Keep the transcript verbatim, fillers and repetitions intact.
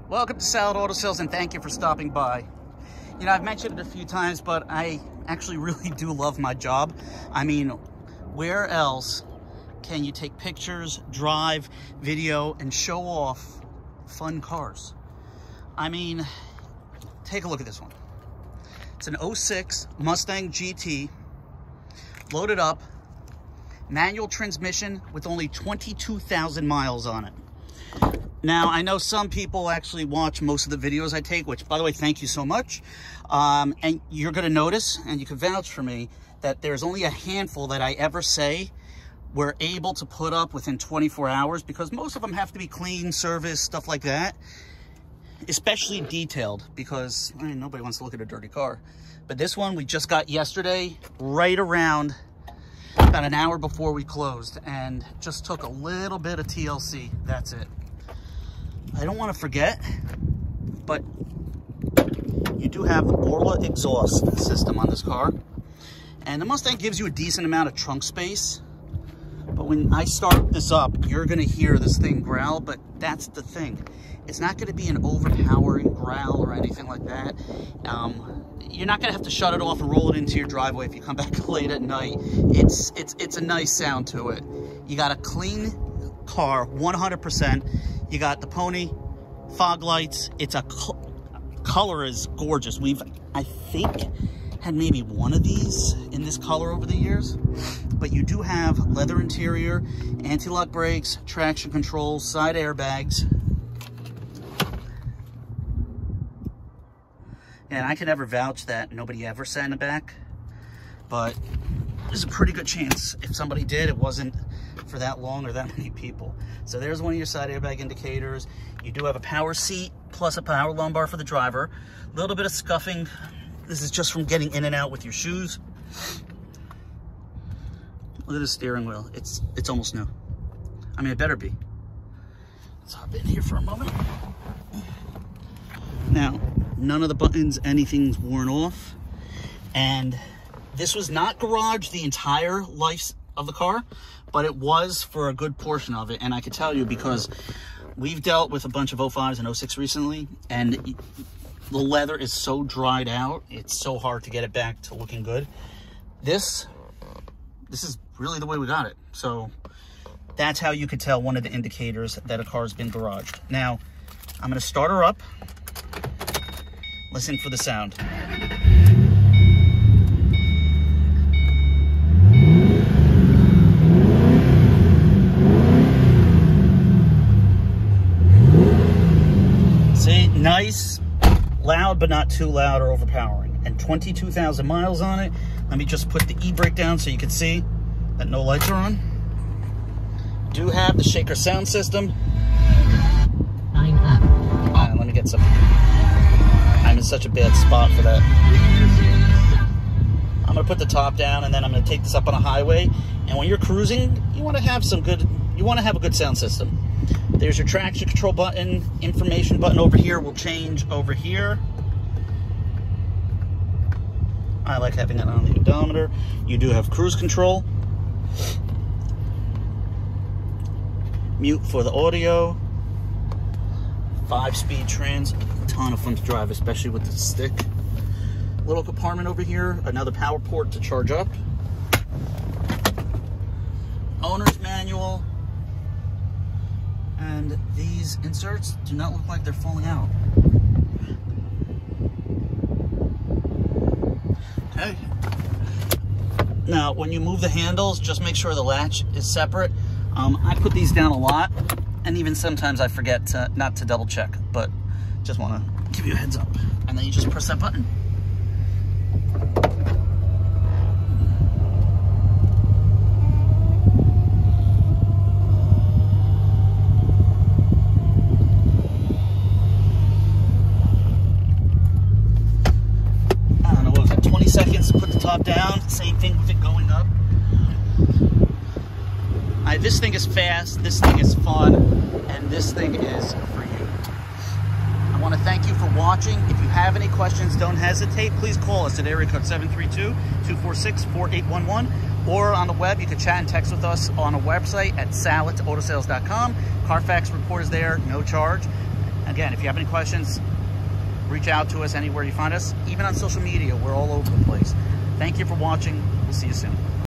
Welcome to Salit Auto Sales, and thank you for stopping by. You know, I've mentioned it a few times, but I actually really do love my job. I mean, where else can you take pictures, drive, video, and show off fun cars? I mean, take a look at this one. It's an oh six Mustang G T, loaded up, manual transmission with only twenty-two thousand miles on it. Now, I know some people actually watch most of the videos I take, which, by the way, thank you so much. Um, and you're going to notice, and you can vouch for me, that there's only a handful that I ever say we're able to put up within twenty-four hours, because most of them have to be clean, service, stuff like that. Especially detailed, because I mean, nobody wants to look at a dirty car. But this one we just got yesterday, right around about an hour before we closed, and just took a little bit of T L C. That's it. I don't want to forget, but you do have the Borla exhaust system on this car, and the Mustang gives you a decent amount of trunk space. But when I start this up, you're going to hear this thing growl, but that's the thing. It's not going to be an overpowering growl or anything like that. Um, you're not going to have to shut it off and roll it into your driveway if you come back late at night. It's, it's, it's a nice sound to it. You got a clean car, one hundred percent. You got the pony fog lights. It's a color is gorgeous. We've, I think, had maybe one of these in this color over the years. But you do have leather interior, anti-lock brakes, traction control, side airbags. And I can never vouch that nobody ever sat in the back, but there's a pretty good chance if somebody did, it wasn't for that long or that many people. So there's one of your side airbag indicators. You do have a power seat plus a power lumbar for the driver. A little bit of scuffing. This is just from getting in and out with your shoes. Look at the steering wheel. It's it's almost new. I mean, it better be. Let's hop in here for a moment. Now, none of the buttons, anything's worn off. And this was not garaged the entire life of the car, but it was for a good portion of it. And I can tell you, because we've dealt with a bunch of oh fives and oh six recently, and the leather is so dried out, it's so hard to get it back to looking good. This, this is really the way we got it. So that's how you could tell one of the indicators that a car's been garaged. Now, I'm gonna start her up. Listen for the sound. See, nice, loud, but not too loud or overpowering. And twenty-two thousand miles on it. Let me just put the e-brake down so you can see that no lights are on. Do have the shaker sound system. Uh, let me get some. I'm in such a bad spot for that. I'm gonna put the top down, and then I'm gonna take this up on a highway. And when you're cruising, you wanna have some good, you wanna have a good sound system. There's your traction control button, information button over here will change over here. I like having it on the odometer. You do have cruise control. Mute for the audio. Five-speed trans, a ton of fun to drive, especially with the stick. Little compartment over here, another power port to charge up. Owner's manual. And these inserts do not look like they're falling out. Okay. Now, when you move the handles, just make sure the latch is separate. Um, I put these down a lot, and even sometimes I forget to, not to double check, but just want to give you a heads up. And then you just press that button. I don't know, what was it, twenty seconds to put the top down? Same thing with it going up. I, this thing is fast, this thing is fun, and this thing is for you. I want to thank you for watching. If you have any questions, don't hesitate. Please call us at area code seven three two, two four six, four eight one one, or on the web, you can chat and text with us on a website at salit auto sales dot com. Carfax report is there, no charge. Again, if you have any questions, reach out to us anywhere you find us. Even on social media, we're all over the place. Thank you for watching. We'll see you soon.